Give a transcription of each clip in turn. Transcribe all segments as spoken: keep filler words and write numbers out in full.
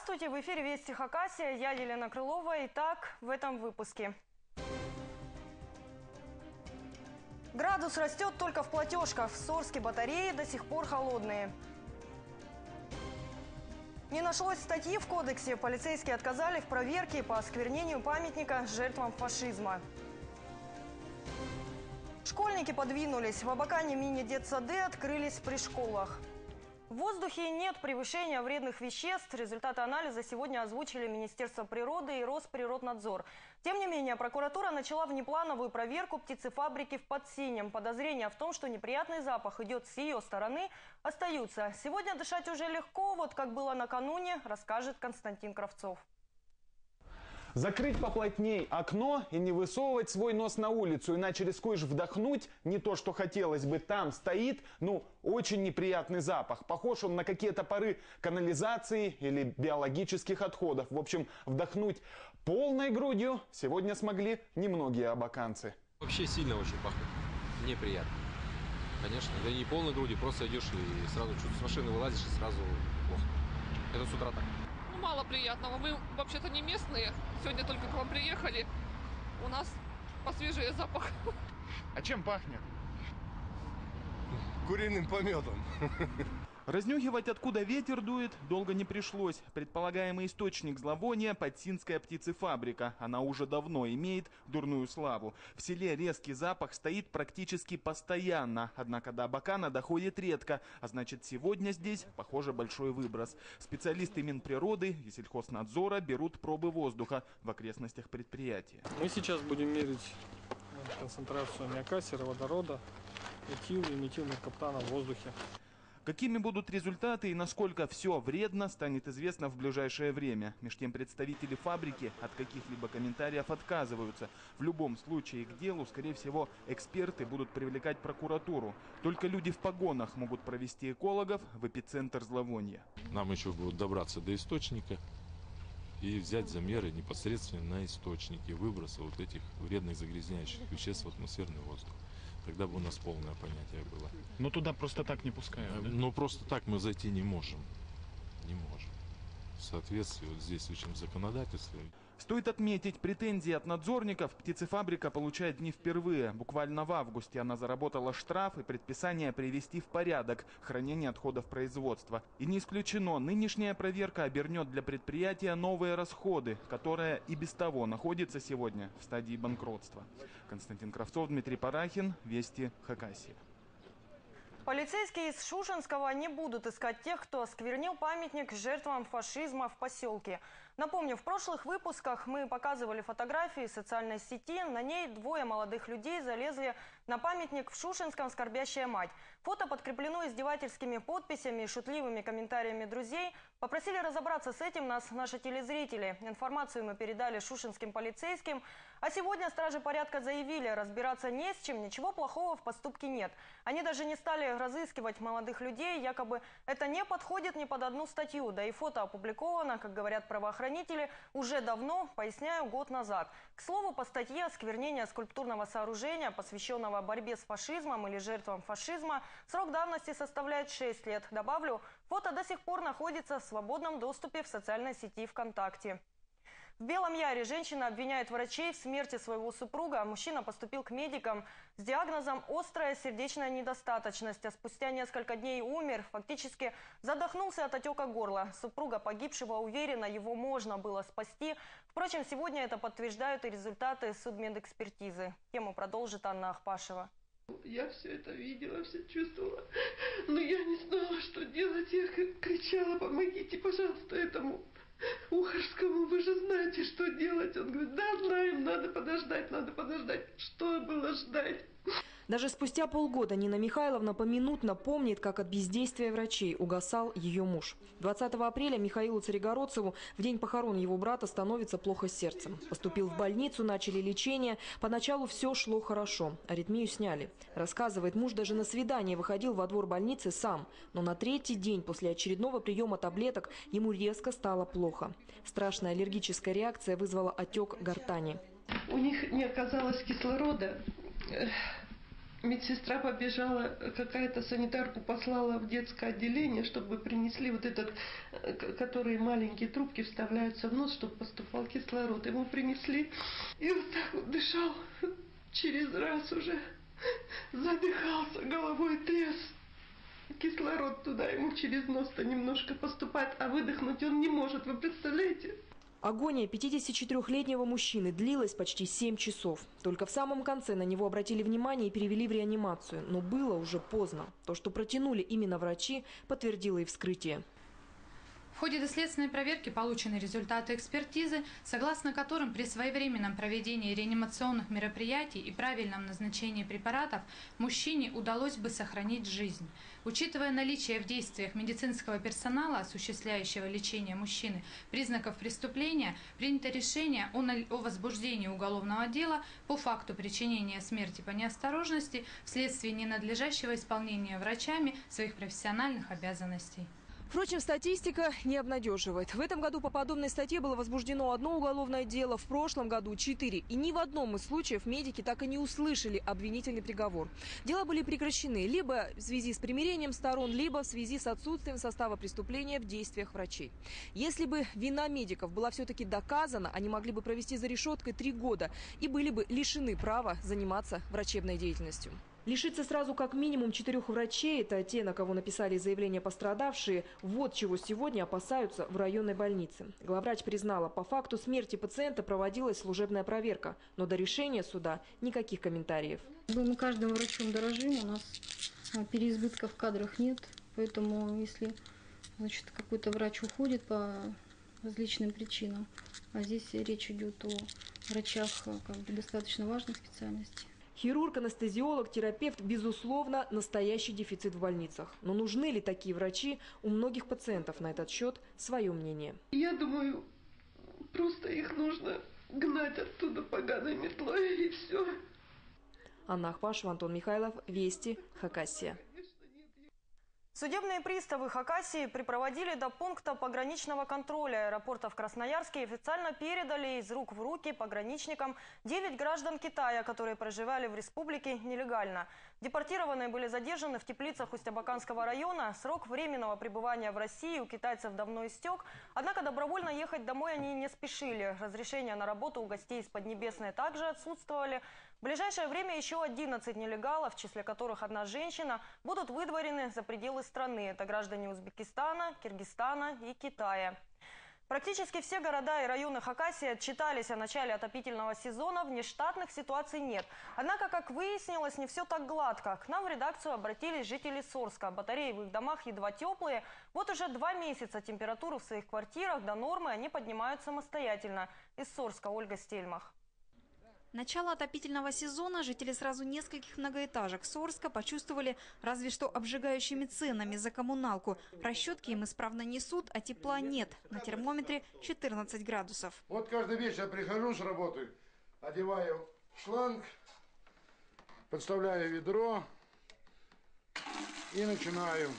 Здравствуйте, в эфире Вести Хакасия, я Елена Крылова. Итак, в этом выпуске. Градус растет только в платежках. В Сорске батареи до сих пор холодные. Не нашлось статьи в кодексе. Полицейские отказали в проверке по осквернению памятника жертвам фашизма. Школьники подвинулись. В Абакане мини-детсады открылись при школах. В воздухе нет превышения вредных веществ. Результаты анализа сегодня озвучили Министерство природы и Росприроднадзор. Тем не менее, прокуратура начала внеплановую проверку птицефабрики в Подсинем. Подозрения в том, что неприятный запах идет с ее стороны, остаются. Сегодня дышать уже легко, вот как было накануне, расскажет Константин Кравцов. Закрыть поплотней окно и не высовывать свой нос на улицу, иначе рискуешь вдохнуть не то, что хотелось бы. Там стоит, ну, очень неприятный запах. Похож он на какие-то пары канализации или биологических отходов. В общем, вдохнуть полной грудью сегодня смогли немногие абаканцы. Вообще сильно очень пахнет. Неприятно. Конечно, да и не полной грудью, просто идешь и сразу чуть с машины вылазишь и сразу плохо. Это с утра так. Мало приятного. Мы вообще-то не местные. Сегодня только к вам приехали. У нас посвежее запах. А чем пахнет? Куриным пометом. Разнюхивать, откуда ветер дует, долго не пришлось. Предполагаемый источник зловония – Подсинская птицефабрика. Она уже давно имеет дурную славу. В селе резкий запах стоит практически постоянно. Однако до Абакана доходит редко. А значит, сегодня здесь, похоже, большой выброс. Специалисты Минприроды и Сельхознадзора берут пробы воздуха в окрестностях предприятия. Мы сейчас будем мерить концентрацию аммиака, сероводорода, этил и метилмеркаптана в воздухе. Какими будут результаты и насколько все вредно, станет известно в ближайшее время. Меж тем представители фабрики от каких-либо комментариев отказываются. В любом случае к делу, скорее всего, эксперты будут привлекать прокуратуру. Только люди в погонах могут провести экологов в эпицентр зловония. Нам еще будут добраться до источника и взять замеры непосредственно на источнике выброса вот этих вредных загрязняющих веществ в атмосферный воздух. Тогда бы у нас полное понятие было. Но туда просто так не пускают, да? Но просто так мы зайти не можем. Не можем. В соответствии вот с действующим законодательством. Стоит отметить, претензии от надзорников птицефабрика получает не впервые. Буквально в августе она заработала штраф и предписание привести в порядок хранение отходов производства. И не исключено, нынешняя проверка обернет для предприятия новые расходы, которые и без того находятся сегодня в стадии банкротства. Константин Кравцов, Дмитрий Парахин, Вести Хакасия. Полицейские из Шушенского не будут искать тех, кто осквернил памятник жертвам фашизма в поселке. Напомню, в прошлых выпусках мы показывали фотографии в социальной сети. На ней двое молодых людей залезли на памятник в Шушенском «Скорбящая мать». Фото подкреплено издевательскими подписями и шутливыми комментариями друзей. Попросили разобраться с этим нас наши телезрители. Информацию мы передали шушенским полицейским. А сегодня стражи порядка заявили, разбираться не с чем, ничего плохого в поступке нет. Они даже не стали разыскивать молодых людей, якобы это не подходит ни под одну статью. Да и фото опубликовано, как говорят правоохранители, уже давно, поясняю, год назад. К слову, по статье «Осквернение скульптурного сооружения, посвященного борьбе с фашизмом или жертвам фашизма», срок давности составляет шесть лет. Добавлю, фото до сих пор находится в свободном доступе в социальной сети ВКонтакте. В Белом Яре женщина обвиняет врачей в смерти своего супруга. Мужчина поступил к медикам с диагнозом «острая сердечная недостаточность», а спустя несколько дней умер. Фактически задохнулся от отека горла. Супруга погибшего уверена, его можно было спасти. Впрочем, сегодня это подтверждают и результаты судмедэкспертизы. Тему продолжит Анна Ахпашева. Я все это видела, все чувствовала, но я не знала, что делать. Я кричала: помогите, пожалуйста, этому Ухарскому, вы же знаете, что делать. Он говорит: да, знаем, надо подождать, надо подождать. Что было ждать? Даже спустя полгода Нина Михайловна поминутно помнит, как от бездействия врачей угасал ее муж. двадцатого апреля Михаилу Царегородцеву в день похорон его брата становится плохо с сердцем. Поступил в больницу, начали лечение. Поначалу все шло хорошо. Аритмию сняли. Рассказывает, муж даже на свидание выходил во двор больницы сам. Но на третий день после очередного приема таблеток ему резко стало плохо. Страшная аллергическая реакция вызвала отек гортани. У них не оказалось кислорода. медсестра побежала, какая-то санитарку послала в детское отделение, чтобы принесли вот этот, которые маленькие трубки вставляются в нос, чтобы поступал кислород. Ему принесли, и вот так вот дышал через раз уже, задыхался, головой тряс. Кислород туда ему через нос-то немножко поступает, а выдохнуть он не может, вы представляете? Агония пятидесятичетырёхлетнего мужчины длилась почти семь часов. Только в самом конце на него обратили внимание и перевели в реанимацию. Но было уже поздно. То, что протянули именно врачи, подтвердило и вскрытие. В ходе доследственной проверки получены результаты экспертизы, согласно которым при своевременном проведении реанимационных мероприятий и правильном назначении препаратов мужчине удалось бы сохранить жизнь. Учитывая наличие в действиях медицинского персонала, осуществляющего лечение мужчины, признаков преступления, принято решение о, о возбуждении уголовного дела по факту причинения смерти по неосторожности вследствие ненадлежащего исполнения врачами своих профессиональных обязанностей. Впрочем, статистика не обнадеживает. В этом году по подобной статье было возбуждено одно уголовное дело, в прошлом году четыре. И ни в одном из случаев медики так и не услышали обвинительный приговор. Дела были прекращены либо в связи с примирением сторон, либо в связи с отсутствием состава преступления в действиях врачей. Если бы вина медиков была все-таки доказана, они могли бы провести за решеткой три года и были бы лишены права заниматься врачебной деятельностью. Лишиться сразу как минимум четырех врачей – это те, на кого написали заявление пострадавшие. Вот чего сегодня опасаются в районной больнице. Главврач признала, по факту смерти пациента проводилась служебная проверка. Но до решения суда никаких комментариев. Мы каждым врачом дорожим, у нас переизбытка в кадрах нет. Поэтому если значит, какой-то врач уходит по различным причинам, а здесь речь идет о врачах как бы, достаточно важных специальностей. Хирург, анестезиолог, терапевт – безусловно, настоящий дефицит в больницах. Но нужны ли такие врачи? У многих пациентов на этот счет свое мнение. Я думаю, просто их нужно гнать оттуда поганой метлой и все. Анна Ахпашева, Антон Михайлов, Вести, Хакасия. Судебные приставы Хакасии припроводили до пункта пограничного контроля аэропорта в Красноярске и официально передали из рук в руки пограничникам девять граждан Китая, которые проживали в республике нелегально. Депортированные были задержаны в теплицах Усть-Абаканского района. Срок временного пребывания в России у китайцев давно истек. Однако добровольно ехать домой они не спешили. Разрешения на работу у гостей из Поднебесной также отсутствовали. В ближайшее время еще одиннадцать нелегалов, в числе которых одна женщина, будут выдворены за пределы страны. Это граждане Узбекистана, Киргизстана и Китая. Практически все города и районы Хакасии отчитались о начале отопительного сезона. Внештатных ситуаций нет. Однако, как выяснилось, не все так гладко. К нам в редакцию обратились жители Сорска. Батареи в их домах едва теплые. Вот уже два месяца температуру в своих квартирах до нормы они поднимают самостоятельно. Из Сорска Ольга Стельмах. Начало отопительного сезона жители сразу нескольких многоэтажек Сорска почувствовали разве что обжигающими ценами за коммуналку. Расчетки им исправно несут, а тепла нет. На термометре четырнадцать градусов. Вот каждый вечер прихожу с работы, одеваю шланг, подставляю ведро и начинаю,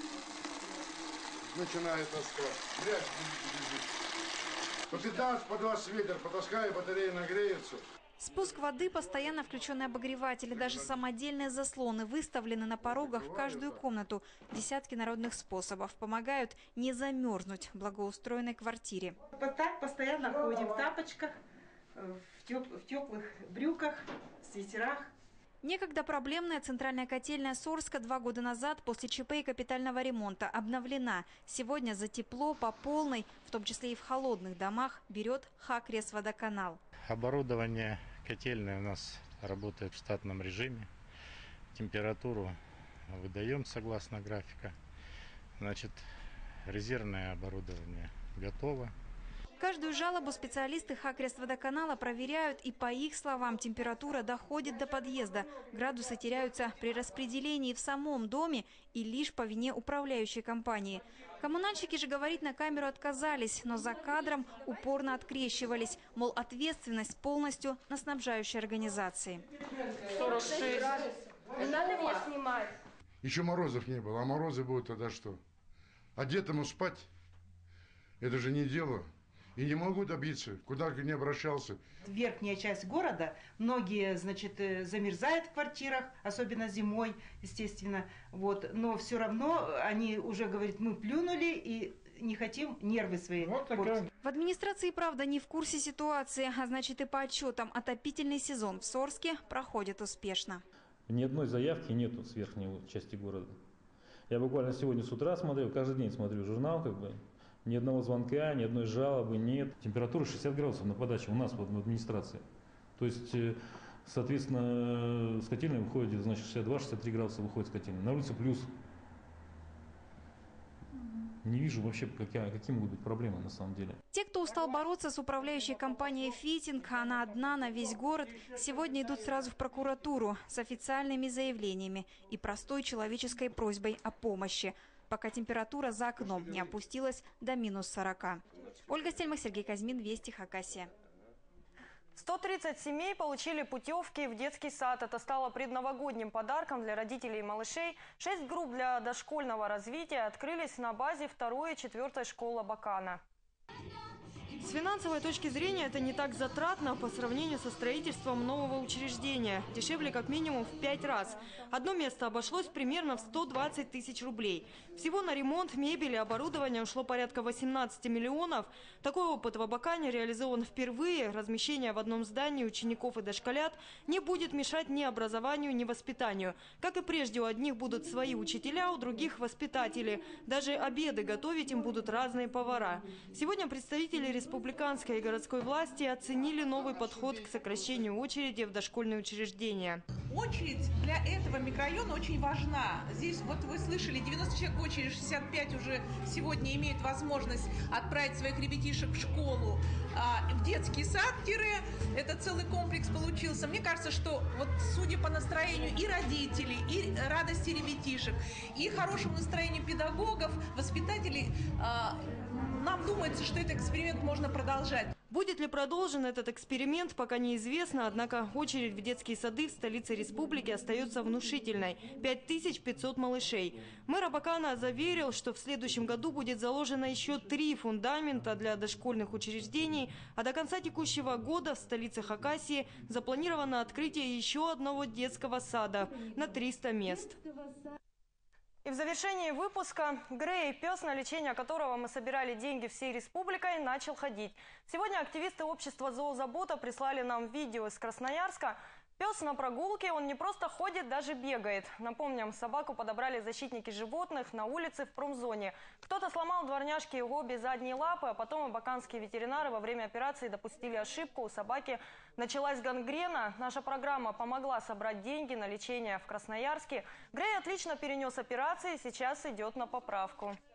начинаю таскать. Грязь по пятнадцать, по двадцать ветер потаскаю, батареи нагреются. Спуск воды, постоянно включенные обогреватели, даже самодельные заслоны выставлены на порогах в каждую комнату. Десятки народных способов помогают не замерзнуть в благоустроенной квартире. Вот так постоянно ходим в тапочках, в, теп в теплых брюках, в свитерах. Некогда проблемная центральная котельная Сорска два года назад после ЧП и капитального ремонта обновлена. Сегодня за тепло по полной, в том числе и в холодных домах, берет Хакресводоканал. Оборудование котельной у нас работает в штатном режиме. Температуру выдаем согласно графика. Значит, резервное оборудование готово. Каждую жалобу специалисты Хакресводоканала проверяют, и по их словам температура доходит до подъезда. Градусы теряются при распределении в самом доме и лишь по вине управляющей компании. Коммунальщики же говорить на камеру отказались, но за кадром упорно открещивались. Мол, ответственность полностью на снабжающей организации. сорок шесть. Не надо меня снимать. Еще морозов не было, а морозы будут тогда что? А детям спать? Это же не дело. и не могу добиться, куда бы ни обращался. Верхняя часть города, многие, значит, замерзают в квартирах, особенно зимой, естественно. Вот. Но все равно они уже говорят, мы плюнули и не хотим нервы свои. Вот такая. В администрации, правда, не в курсе ситуации, а значит и по отчетам отопительный сезон в Сорске проходит успешно. Ни одной заявки нету с верхней части города. Я буквально сегодня с утра смотрел, каждый день смотрю журнал, как бы. Ни одного звонка, ни одной жалобы нет. Температура шестьдесят градусов на подаче у нас вот, в администрации. То есть, соответственно, с котельной выходит, значит, шестьдесят два — шестьдесят три градуса выходит с котельной. На улице плюс. Не вижу вообще, какие, какие могут быть проблемы на самом деле. Те, кто устал бороться с управляющей компанией «Фитинг», она одна на весь город, сегодня идут сразу в прокуратуру с официальными заявлениями и простой человеческой просьбой о помощи, пока температура за окном не опустилась до минус сорока. Ольга Стельмах, Сергей Казьмин, Вести, Хакасия. сто тридцать семей получили путевки в детский сад. Это стало предновогодним подарком для родителей и малышей. Шесть групп для дошкольного развития открылись на базе второй и четвертой школы Абакана. С финансовой точки зрения это не так затратно по сравнению со строительством нового учреждения. Дешевле как минимум в пять раз. Одно место обошлось примерно в сто двадцать тысяч рублей. Всего на ремонт, мебель и оборудование ушло порядка восемнадцати миллионов. Такой опыт в Абакане реализован впервые. Размещение в одном здании учеников и дошколят не будет мешать ни образованию, ни воспитанию. Как и прежде, у одних будут свои учителя, у других воспитатели. Даже обеды готовить им будут разные повара. Сегодня представители республики Республиканской и городской власти оценили новый подход к сокращению очереди в дошкольные учреждения. Очередь для этого микрорайона очень важна. Здесь, вот вы слышали, девяносто человек в очереди, шестьдесят пять уже сегодня имеют возможность отправить своих ребятишек в школу, а, в детский сад, это целый комплекс получился. Мне кажется, что вот судя по настроению и родителей, и радости ребятишек, и хорошему настроению педагогов, воспитателей, а, нам думается, что этот эксперимент можно продолжать. Будет ли продолжен этот эксперимент, пока неизвестно, однако очередь в детские сады в столице республики остается внушительной – пять тысяч пятьсот малышей. Мэр Абакана заверил, что в следующем году будет заложено еще три фундамента для дошкольных учреждений, а до конца текущего года в столице Хакасии запланировано открытие еще одного детского сада на триста мест. И в завершении выпуска Грей, пес, на лечение которого мы собирали деньги всей республикой, начал ходить. Сегодня активисты общества «Зоозабота» прислали нам видео из Красноярска. Пес на прогулке, он не просто ходит, даже бегает. Напомним, собаку подобрали защитники животных на улице в промзоне. Кто-то сломал дворняжке его обе задние лапы, а потом абаканские ветеринары во время операции допустили ошибку. У собаки началась гангрена. Наша программа помогла собрать деньги на лечение в Красноярске. Грей отлично перенес операции, сейчас идет на поправку.